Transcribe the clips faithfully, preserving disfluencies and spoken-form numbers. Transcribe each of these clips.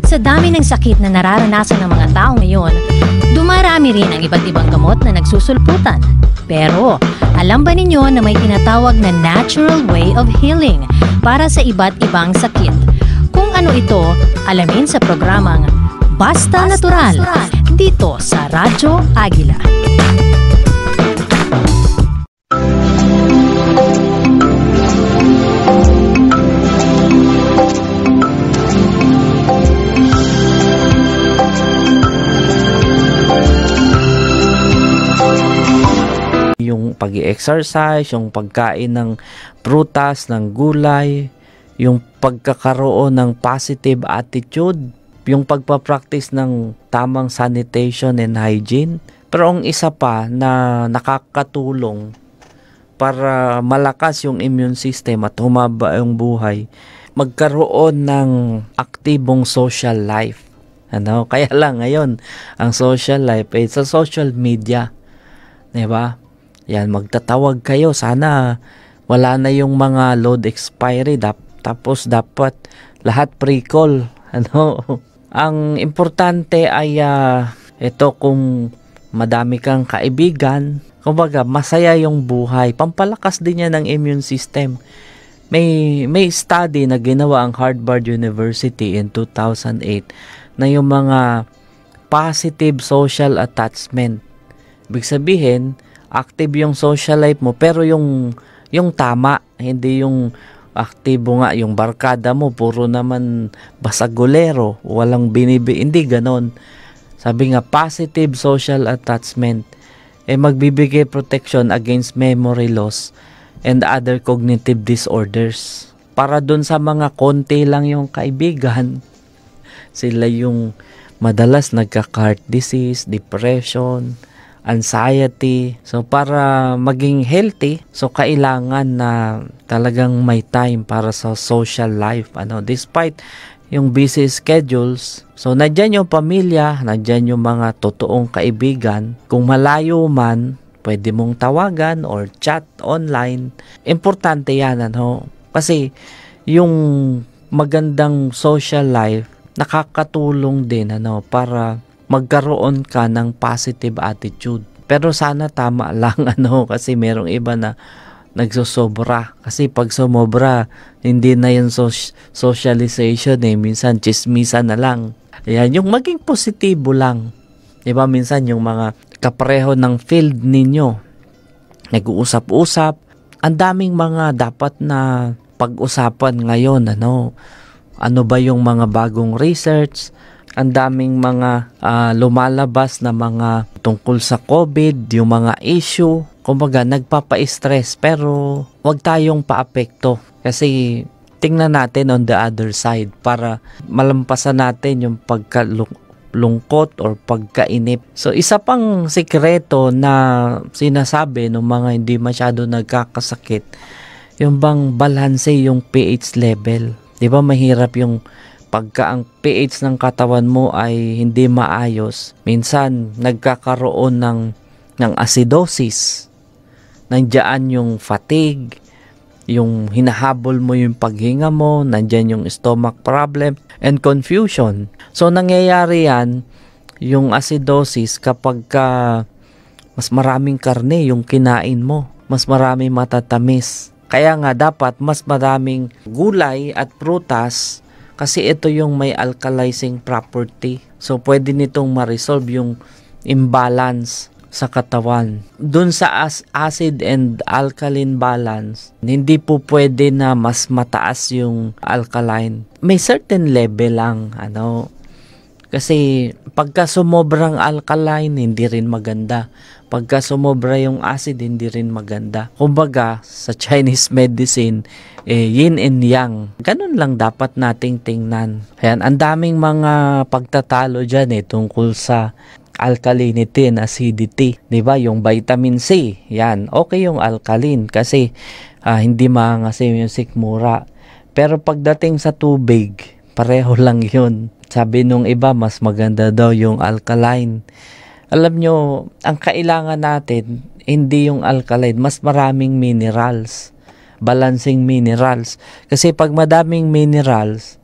Sa dami ng sakit na nararanasan ng mga tao ngayon, dumarami rin ang iba't ibang gamot na nagsusulputan. Pero, alam ba ninyo na may tinatawag na natural way of healing para sa iba't ibang sakit? Kung ano ito, alamin sa programang Basta, Basta Natural, Natural dito sa Radyo Agila. Yung pag-i-exercise, yung pagkain ng prutas, ng gulay, yung pagkakaroon ng positive attitude, yung pagpapractice ng tamang sanitation and hygiene. Pero ang isa pa na nakakatulong para malakas yung immune system at humaba yung buhay, magkaroon ng aktibong social life. Ano? Kaya lang ngayon, ang social life ay sa social media. Diba? Yan, magtatawag kayo. Sana wala na yung mga load expiry. Dap- tapos dapat lahat pre-call. Ano? Ang importante ay uh, ito kung madami kang kaibigan. Kumbaga, masaya yung buhay. Pampalakas din yan ng immune system. May, may study na ginawa ang Harvard University in two thousand eight na yung mga positive social attachment. Ibig sabihin, active yung social life mo, pero yung yung tama, hindi yung aktibo nga yung barkada mo, puro naman basagulero, walang binibi, hindi ganon. Sabi nga, positive social attachment, eh magbibigay protection against memory loss and other cognitive disorders. Para dun sa mga konti lang yung kaibigan, sila yung madalas nagka-heart disease, depression, anxiety. So para maging healthy, so kailangan na talagang may time para sa social life. Ano, despite yung busy schedules, so nandiyan yung pamilya, nandiyan yung mga totoong kaibigan. Kung malayo man, pwede mong tawagan or chat online. Importante yan, ano? Kasi yung magandang social life nakakatulong din, ano, para magkaroon ka ng positive attitude. Pero sana tama lang, ano, kasi merong iba na nagsosobra. Kasi pag sumobra, hindi na yung so- socialization eh. Minsan, chismisan na lang. Ayan, yung maging positibo lang. Diba, minsan yung mga kapareho ng field ninyo, nag-uusap-usap. Ang daming mga dapat na pag-usapan ngayon, ano. Ano ba yung mga bagong research? Ang daming mga uh, lumalabas na mga tungkol sa COVID, yung mga issue. Kumbaga, nagpapa-stress, pero wag tayong paapekto. Kasi tingnan natin on the other side para malampasan natin yung pagkalungkot or pagkainip. So, isa pang sekreto na sinasabi ng mga hindi masyado nagkakasakit, yung bang balanse yung pH level. Di ba mahirap yung pagka ang pH ng katawan mo ay hindi maayos, minsan nagkakaroon ng, ng acidosis. Nandiyan yung fatigue, yung hinahabol mo yung paghinga mo, nandiyan yung stomach problem, and confusion. So, nangyayari yan, yung acidosis kapag ka mas maraming karne yung kinain mo, mas maraming matatamis. Kaya nga dapat mas maraming gulay at prutas kasi ito yung may alkalizing property. So, pwede nitong ma-resolve yung imbalance sa katawan. Dun sa as acid and alkaline balance, hindi po pwede na mas mataas yung alkaline. May certain level lang, ano. Kasi, pagka sumobrang alkaline, hindi rin maganda. Pagka sumobra yung acid, hindi rin maganda. Kumbaga, sa Chinese medicine, eh, yin and yang. Ganun lang dapat nating tingnan. Ayan, ang daming mga pagtatalo dyan eh, tungkol sa alkalinity and acidity. Diba? Yung vitamin C, yan. Okay yung alkaline kasi uh, hindi maangasim yung sikmura. Pero pagdating sa tubig, pareho lang yun. Sabi nung iba, mas maganda daw yung alkaline. Alam nyo, ang kailangan natin, hindi yung alkaline, mas maraming minerals. Balancing minerals. Kasi pag madaming minerals,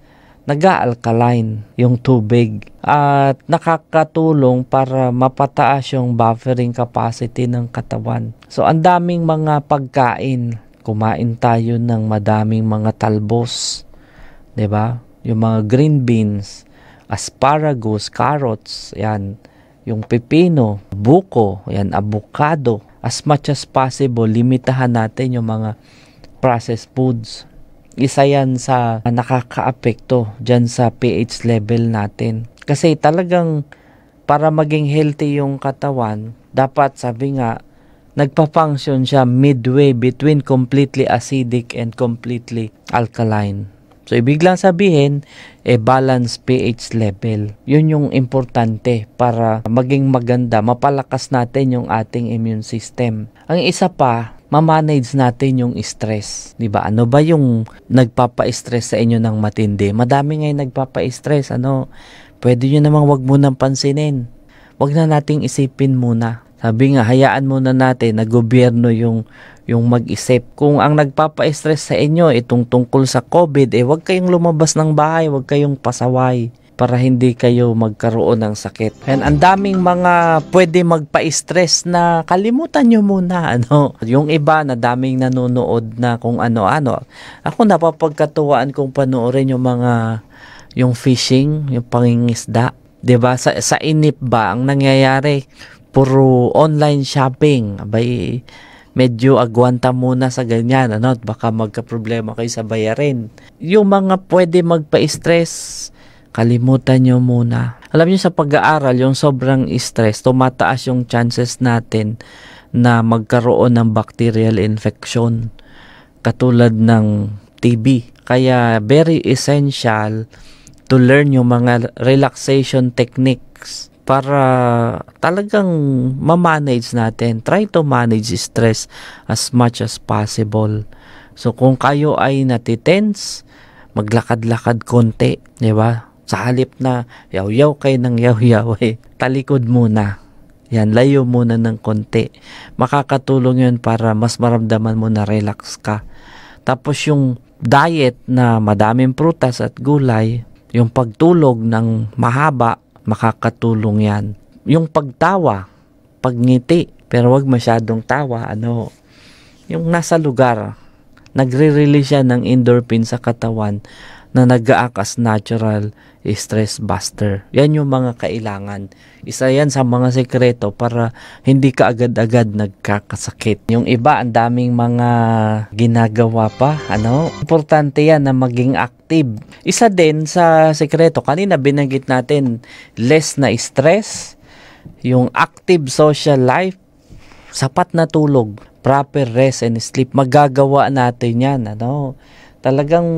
nag-a-alkaline yung tubig at nakakatulong para mapataas yung buffering capacity ng katawan. So, ang daming mga pagkain. Kumain tayo ng madaming mga talbos, 'di ba? Yung mga green beans, asparagus, carrots, yan, yung pepino, buko, yan, avocado. As much as possible, limitahan natin yung mga processed foods. Isa yan sa nakakaapekto dyan sa pH level natin. Kasi talagang para maging healthy yung katawan, dapat sabi nga, nagpa-function siya midway between completely acidic and completely alkaline. So, ibig lang sabihin, eh, balance pH level. Yun yung importante para maging maganda, mapalakas natin yung ating immune system. Ang isa pa, ma-manage natin yung stress. Diba? Ano ba yung nagpapa-stress sa inyo ng matindi? Madami ngayon nagpapa-stress. Ano? Pwede nyo namang wag munang pansinin. Wag na nating isipin muna. Sabi nga, hayaan muna natin na gobyerno yung yung mag-isip. Kung ang nagpapa-stress sa inyo itong tungkol sa COVID, eh wag kayong lumabas ng bahay, wag kayong pasaway para hindi kayo magkaroon ng sakit. And ang daming mga pwede magpa-stress na kalimutan nyo muna. Ano? Yung iba na daming nanonood na kung ano-ano. Ako napapagkatuwaan kung panoorin yung mga yung fishing, yung pangingisda. 'Di ba? Sa, sa inip ba ang nangyayari? Puro online shopping. Abay, medyo agwanta muna sa ganyan, ano? Baka magka-problema kayo sa bayarin. Yung mga pwede magpa-stress, kalimutan nyo muna. Alam nyo sa pag-aaral, yung sobrang stress, tumataas yung chances natin na magkaroon ng bacterial infection katulad ng T B. Kaya very essential to learn yung mga relaxation techniques para talagang ma-manage natin. Try to manage stress as much as possible. So, kung kayo ay natitense, maglakad-lakad konti, di ba? Sa halip na yaw-yaw kayo ng yaw-yaw, eh, talikod muna. Yan, layo muna ng konti. Makakatulong yun para mas maramdaman mo na relax ka. Tapos yung diet na madaming prutas at gulay, yung pagtulog ng mahaba, makakatulong yan. Yung pagtawa, pagngiti, pero wag masyadong tawa, ano, yung nasa lugar, nagre-release siya ng endorphin sa katawan na nag-a-act as natural stress buster. Yan yung mga kailangan. Isa yan sa mga sekreto para hindi ka agad-agad nagkakasakit. Yung iba, ang daming mga ginagawa pa. Ano? Importante yan na maging active. Isa din sa sekreto, kanina binanggit natin, less na stress, yung active social life, sapat na tulog, proper rest and sleep, magagawa natin yan. Ano? Talagang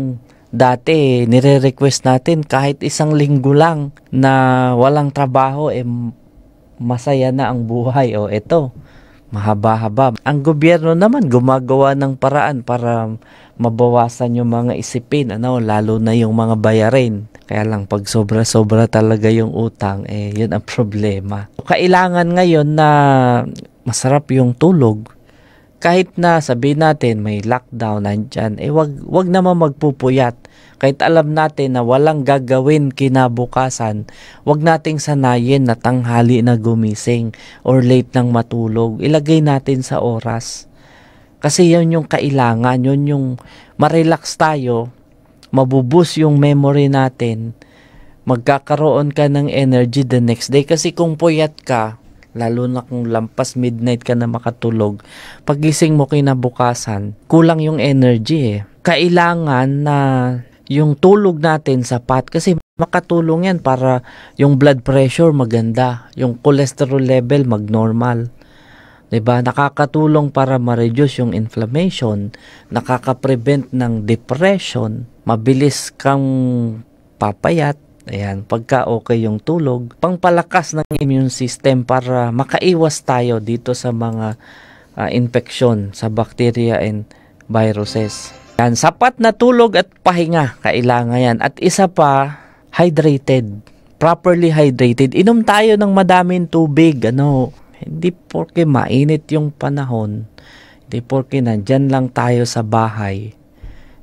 dati, nire-request natin kahit isang linggo lang na walang trabaho, eh, masaya na ang buhay. O eto, mahaba-haba. Ang gobyerno naman gumagawa ng paraan para mabawasan yung mga isipin, ano, lalo na yung mga bayarin. Kaya lang pag sobra-sobra talaga yung utang, eh, yun ang problema. Kailangan ngayon na masarap yung tulog. Kahit na sabihin natin may lockdown nandyan, eh wag, wag naman magpupuyat. Kahit alam natin na walang gagawin kinabukasan, wag nating sanayin na tanghali na gumising or late nang matulog. Ilagay natin sa oras. Kasi yun yung kailangan, yun yung ma-relax tayo, mabubus yung memory natin, magkakaroon ka ng energy the next day. Kasi kung puyat ka, lalo na kung lampas midnight ka na makatulog, pagising mo kinabukasan, kulang yung energy eh. Kailangan na yung tulog natin sapat kasi makatulong yan para yung blood pressure maganda, yung cholesterol level magnormal. Diba? Nakakatulong para ma-reduce yung inflammation, nakaka-prevent ng depression, mabilis kang papayat. Ayan, pagka okay yung tulog, pangpalakas ng immune system para makaiwas tayo dito sa mga uh, infection sa bacteria and viruses. Yan, sapat na tulog at pahinga, kailangan yan. At isa pa, hydrated, properly hydrated. Inom tayo ng madaming tubig, ano, hindi porke mainit yung panahon, hindi porke nandyan lang tayo sa bahay,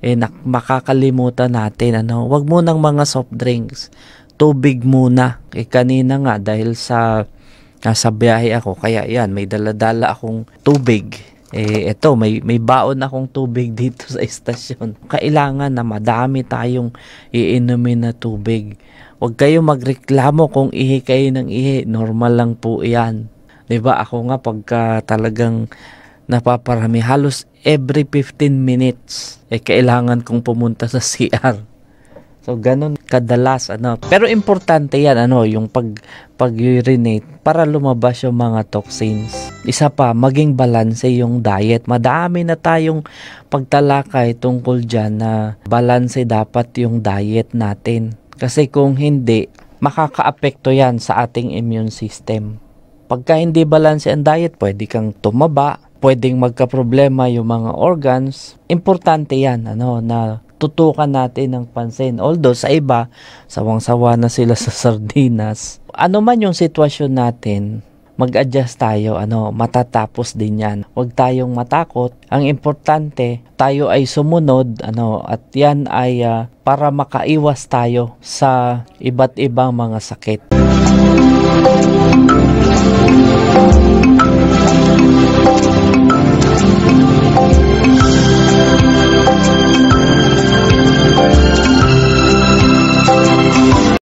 eh nak- makakalimutan natin, ano, wag munang mga soft drinks, tubig muna. Eh kanina nga dahil sa nasa biyahe ako, kaya yan, may dala-dala akong tubig. Eh eto, may may baon akong tubig dito sa istasyon. Kailangan na madami tayong iinumin na tubig. Huwag kayo magreklamo kung ihi kayo ng ihi, normal lang po 'yan. 'Di ba? Ako nga pagka talagang napaparami, halos every fifteen minutes eh kailangan kong pumunta sa C R. So ganun kadalas, ano. Pero importante 'yan, ano, yung pag pag-urinate para lumabas yung mga toxins. Isa pa, maging balanse yung diet. Madami na tayong pagtalakay tungkol diyan na balanse dapat yung diet natin. Kasi kung hindi, makakaapekto 'yan sa ating immune system. Pagka hindi balanse ang diet, pwede kang tumaba, pwedeng magka-problema yung mga organs. Importante 'yan, ano, na tutukan natin ng pansin. Although sa iba, sawang-sawa na sila sa sardinas. Ano man yung sitwasyon natin, mag-adjust tayo, ano, matatapos din yan. Huwag tayong matakot. Ang importante, tayo ay sumunod, ano, at yan ay uh, para makaiwas tayo sa iba't ibang mga sakit.